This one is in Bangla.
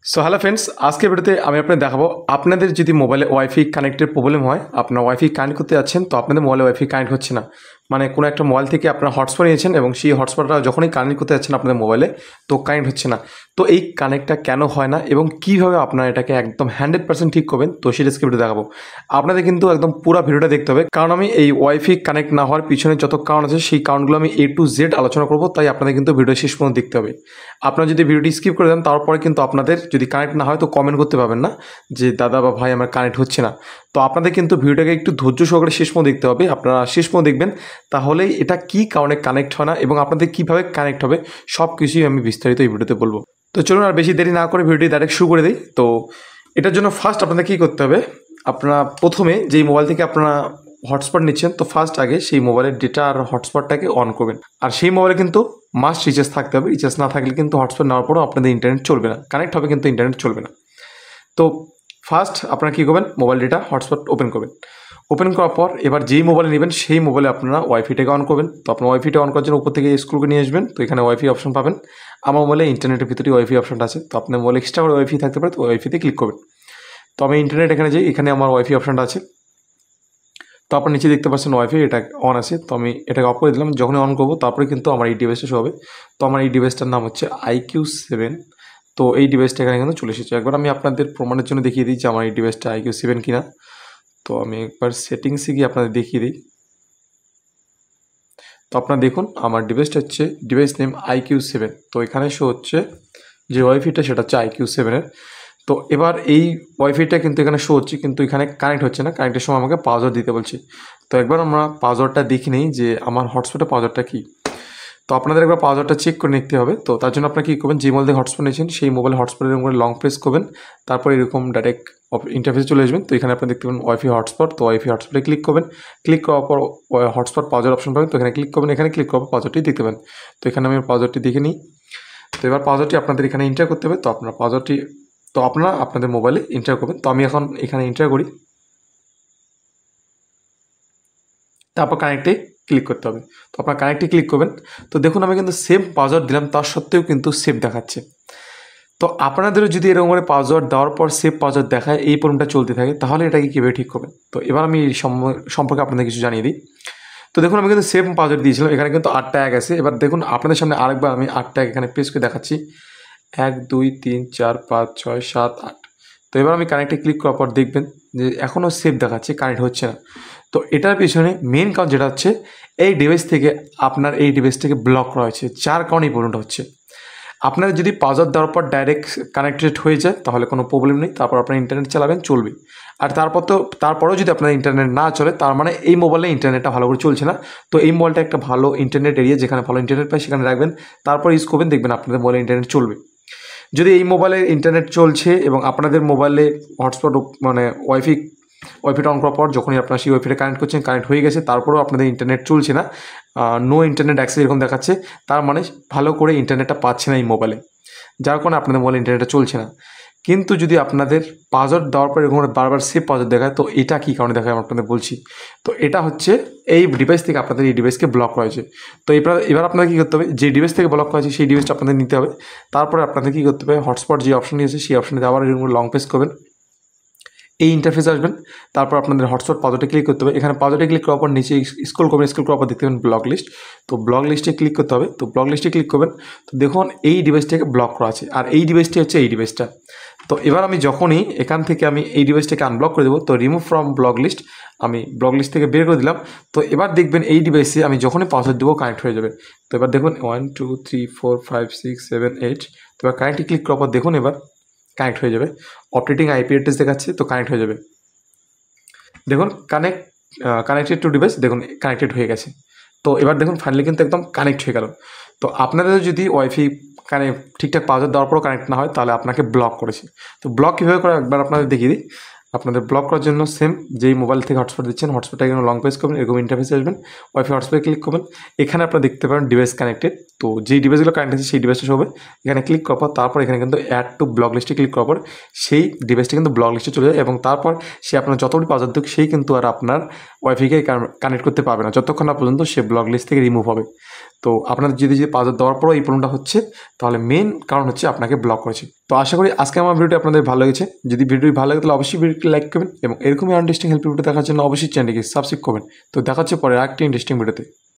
সো হ্যালো ফ্রেন্ডস, আজকের ভিডিওতে আমি আপনাদের দেখাবো আপনাদের যদি মোবাইলে ওয়াইফাই কানেক্টের প্রবলেম হয়, আপনার ওয়াইফাই কানেক্ট করতে যাচ্ছেন তো আপনাদের মোবাইলে ওয়াইফাই কানেক্ট হচ্ছে না। মানে কোনো একটা মোবাইল থেকে আপনার হটস্পট নিয়েছেন এবং সেই হটস্পটটা যখনই কানেক্ট করতে যাচ্ছেন আপনাদের মোবাইলে তো কানেক্ট হচ্ছে না। তো এই কানেক্টটা কেন হয় না এবং কীভাবে আপনারা এটাকে একদম 100% ঠিক করবেন তো সেটা আজকে ভিডিও দেখাবো। আপনাদের কিন্তু একদম পুরো ভিডিওটা দেখতে হবে, কারণ আমি এই ওয়াইফাই কানেক্ট না হওয়ার পিছনে যত কারণ আছে সেই কারণগুলো আমি A to Z আলোচনা করবো, তাই আপনাদের কিন্তু ভিডিও শেষ পর্যন্ত দেখতে হবে। আপনারা যদি ভিডিওটি স্কিপ করে দেন তারপরে কিন্তু আপনাদের যদি কানেক্ট না হয় তো কমেন্ট করতে পারবেন না যে দাদা বা ভাই আমার কানেক্ট হচ্ছে না। তো আপনাদের কিন্তু ভিডিওটাকে একটু ধৈর্য সহকারে শেষ পর্যন্ত দেখতে হবে। আপনারা শেষ পর্যন্ত দেখবেন, তাহলেই এটা কী কারণে কানেক্ট হয় না এবং আপনাদের কীভাবে কানেক্ট হবে সব কিছুই আমি বিস্তারিত এই ভিডিওতে বলবো। তো চলুন আর বেশি দেরি না করে ভিডিওটি ডাইরেক্ট শুরু করে দিই। তো এটার জন্য ফার্স্ট আপনাদের কী করতে হবে, আপনারা প্রথমে যেই মোবাইল থেকে আপনারা হটস্পট নিচ্ছেন তো ফার্স্ট আগে সেই মোবাইলের ডেটা আর হটস্পটটাকে অন করবেন। আর সেই মোবাইলে কিন্তু মাস্ট রিচার্জ থাকতে হবে। রিচার্জ না থাকলে কিন্তু হটস্পট নেওয়ার পরও আপনাদের ইন্টারনেট চলবে না, কানেক্ট হবে কিন্তু ইন্টারনেট চলবে না। তো ফার্স্ট আপনারা কী করবেন, মোবাইল ডেটা হটস্পট ওপেন করবেন। ওপেন করার পর এবার যেই মোবাইলে নেবেন সেই মোবাইলে আপনারা ওয়াইফাইটাকে অন করবেন। তো আপনার ওয়াইফাইটা অন করার জন্য উপর থেকে স্ক্রুকে নিয়ে আসবেন। তো এখানে ওয়াইফাই অপশন পাবেন। আমার মোবাইলে ইন্টারনেটের ভিতরে ওয়াইফাই অপশনটা আছে। তো আপনার মোবাইলে এক্সট্রা করে ওয়াইফাই থাকতে পারে, তো ওয়াইফাইতে ক্লিক করবেন। তো আমি ইন্টারনেট এখানে যাই, এখানে আমার ওয়াইফাই অপশনটা আছে। তো আপনার নিচে দেখতে পাচ্ছেন ওয়াইফাই এটা অন আছে। তো আমি এটাকে অফ করে দিলাম। যখনই অন করবো তারপরে কিন্তু আমার এই ডিভাইসটা শো হবে। তো আমার এই ডিভাইসটার নাম হচ্ছে IQ7। তো এই ডিভাইসটা এখানে কিন্তু চলে এসেছে। একবার আমি আপনাদের প্রমাণের জন্য দেখিয়ে দিই যে আমার এই ডিভাইসটা IQ7 কিনা। তো আমি একবার সেটিংসে গিয়ে আপনাদের দেখিয়ে দিই। তো আপনারা দেখুন আমার ডিভাইসটা হচ্ছে ডিভাইস নেম IQ7। তো এখানে শো হচ্ছে যে ওয়াইফাইটা সেটা হচ্ছে IQ7-এর। তো এবার এই ওয়াইফাইটা কিন্তু এখানে শো হচ্ছে কিন্তু এখানে কানেক্ট হচ্ছে না। কানেক্টের সময় আমাকে পাসওয়ার্ড দিতে বলছে। তো একবার আমরা পাসওয়ার্ডটা দেখি নিই যে আমার হটস্পটের পাসওয়ার্ডটা কী। তো আপনাদের একবার পাসওয়ার্ডটা চেক করে নিতে হবে। তো তার জন্য আপনারা কী করবেন, যে মোবাইল থেকে হটস্পট নিয়েছেন সেই মোবাইল হটস্পটের উপরে লং প্রেস করবেন। তারপর এরকম ডাইরেক্ট ইন্টারফেসে চলে আসবেন। তো এখানে আপনারা দেখতে পাবেন ওয়াইফাই হটস্পট। তো ওয়াইফাই হটস্পটে ক্লিক করবেন। ক্লিক করার পর হটস্পট পাসওয়ার্ড অপশন পাবেন। তো এখানে ক্লিক করবেন। এখানে ক্লিক করার পর পাসওয়ার্ডটি দেখতে পাবেন। তো এখানে আমি পাসওয়ার্ডটি দেখে নিই। তো এবার পাসওয়ার্ডটি আপনাদের এখানে এন্টার করতে হবে। তো আপনারা পাসওয়ার্ডটি আপনারা আপনাদের মোবাইলে এন্টার করবেন। তো আমি এখন এখানে এন্টার করি। তারপর কানেক্টে ক্লিক করতে হবে। তো আপনার কানেক্টে ক্লিক করবেন। তো দেখুন আমি কিন্তু সেম পাসওয়ার্ড দিলাম, তার সত্ত্বেও কিন্তু সেভ দেখাচ্ছে। তো আপনাদেরও যদি এরকম করে পাসওয়ার্ড দেওয়ার পর সেভ পাসওয়ার্ড দেখায়, এই প্রবলেমটা চলতে থাকে, তাহলে এটাকে কীভাবে ঠিক করবেন। তো এবার আমি এই সম্পর্কে আপনাদের কিছু জানিয়ে দিই। তো দেখুন আমি কিন্তু সেম পাসওয়ার্ড দিয়েছিলাম, এখানে কিন্তু 8 ট্যাগ আছে। এবার দেখুন আপনাদের সামনে আরেকবার আমি 8 ট্যাগ এখানে প্রেস করে দেখাচ্ছি। 1 2 3 4 5 6 7 8। তো এবার আমি কানেক্টে ক্লিক করার পর দেখবেন যে এখনও সেভ দেখাচ্ছে, কানেক্ট হচ্ছে না। তো এটার পিছনে মেন কারণ যেটা হচ্ছে এই ডিভাইস থেকে আপনার এই ডিভাইসটাকে ব্লক করা হয়েছে, যার কারণে এই প্রবলেমটা হচ্ছে। আপনার যদি পাসওয়ার্ড দেওয়ার পর ডাইরেক্ট কানেক্টেড হয়ে যায় তাহলে কোনো প্রবলেম নেই, তারপর আপনার ইন্টারনেট চালাবেন চলবে। আর তারপরেও যদি আপনার ইন্টারনেট না চলে, তার মানে এই মোবাইলে ইন্টারনেটটা ভালো করে চলছে না। তো এই মোবাইলটা একটা ভালো ইন্টারনেট এরিয়া, যেখানে ভালো ইন্টারনেট পায় সেখানে রাখবেন, তারপর ইউজ করবেন, দেখবেন আপনাদের মোবাইলে ইন্টারনেট চলবে। যদি এই মোবাইলে ইন্টারনেট চলছে এবং আপনাদের মোবাইলে হটস্পট মানে ওয়াইফাইটা অন করার পর যখনই আপনারা সেই ওয়াইফাইটা কানেক্ট করছেন, কানেক্ট হয়ে গেছে, তারপরেও আপনাদের ইন্টারনেট চলছে না, নো ইন্টারনেট অ্যাক্সেস এরকম দেখাচ্ছে, তার মানে ভালো করে ইন্টারনেটটা পাচ্ছে না এই মোবাইলে, যার কারণে আপনাদের মোবাইলে ইন্টারনেটটা চলছে না। কিন্তু যদি আপনাদের পাসওয়ার্ড দেওয়ার পর এরকম বারবার সেভ পাসওয়ার্ড দেখায়, তো এটা কী কারণে দেখায় আমি আপনাদের বলছি। তো এটা হচ্ছে এই ডিভাইস থেকে আপনাদের এই ডিভাইসকে ব্লক করা হয়েছে। তো এবার আপনাদের কী করতে হবে, যে ডিভাইস থেকে ব্লক করা হয়েছে সেই ডিভাইসটা আপনাদের নিতে হবে। তারপরে আপনাদের কী করতে হবে, হটস্পট যে অপশনটি আছে সেই অপশনটিতে আবার এরকম লং প্রেস করবেন, এই ইন্টারফেসে আসবেন। তারপর আপনাদের হটস্পট পাসওয়ার্ডে ক্লিক করতে হবে। এখানে পাসওয়ার্ডে ক্লিক করার পর নিচে স্ক্রল করবেন, স্ক্রল করার পর দেখতে পাবেন ব্লক লিস্ট। তো ব্লক লিস্টে ক্লিক করতে হবে। তো ব্লক লিস্টে ক্লিক করবেন। তো দেখুন এই ডিভাইসটাকে ব্লক করা আছে, আর এই ডিভাইসটি হচ্ছে এই ডিভাইসটা। তো এবার আমি যখনই এখান থেকে আমি এই ডিভাইসটাকে আনব্লক করে দেবো, তো রিমুভ ফ্রম ব্লক লিস্ট, আমি ব্লক লিস্ট থেকে বের করে দিলাম। তো এবার দেখবেন এই ডিভাইসে আমি যখনই পাসওয়ার্ড দেবো কানেক্ট হয়ে যাবে। তো এবার দেখুন 1 2 3 4 5 6 7 8। তো এবার কানেক্টে ক্লিক করার পর দেখুন এবার কানেক্ট হয়ে যাবে। অপারেটিং IP অ্যাড্রেস দেখাচ্ছে, তো কানেক্ট হয়ে যাবে। দেখুন কানেক্টেড টু ডিভাইস, দেখুন কানেক্টেড হয়ে গেছে। তো এবার দেখুন ফাইনালি কিন্তু একদম কানেক্ট হয়ে গেল। তো আপনাদের যদি ওয়াইফাই ঠিকঠাক পাসওয়ার্ড দেওয়ার পরও কানেক্ট না হয়, তাহলে আপনাকে ব্লক করেছে। তো ব্লক কীভাবে করে একবার আপনাদের দেখিয়ে দিই। আপনাদের ব্লক করার জন্য সেম যেই মোবাইল থেকে হটস্পট দিচ্ছেন হটস্পটটা এখানে লং প্রেস করবেন, এরকম ইন্টারফেসে আসবেন, ওয়াইফাই হটস্পটে ক্লিক করবেন। এখানে আপনারা দেখতে পারেন ডিভাইস কানেক্টেড, তো যেই ডিভাইসগুলো কানেক্ট আছে সেই ডিভাইসটা হবে। এখানে ক্লিক করার পর তারপর এখানে কিন্তু অ্যাড টু ব্লক লিস্টে ক্লিক করার পর সেই ডিভাইসটা কিন্তু ব্লক লিস্টে চলে যায়, এবং তারপর সে আপনার যতগুলি পাসওয়ার্ড দিক সেই কিন্তু আর আপনার ওয়াইফাইকে কানেক্ট করতে পারবে না যতক্ষণ না পর্যন্ত সে ব্লক লিস্ট থেকে রিমুভ হবে। তো আপনাদের যদি পাসওয়ার্ড দেওয়ার পরও এই প্রবলেমটা হচ্ছে, তাহলে মেন কারণ হচ্ছে আপনাকে ব্লক করেছে। তো আশা করি আজকে আমার ভিডিওটি আপনাদের ভালো লেগেছে। যদি ভিডিওটি ভালো লাগে তাহলে অবশ্যই ভিডিওটি লাইক করবেন, এবং এরকমই ইন্টারেস্টিং হেল্প ভিডিও দেখার জন্য অবশ্যই চ্যানেলটিকে সাবস্ক্রাইব করবেন। তো দেখা হচ্ছে পরে আরেকটি ইন্টারেস্টিং ভিডিওতে।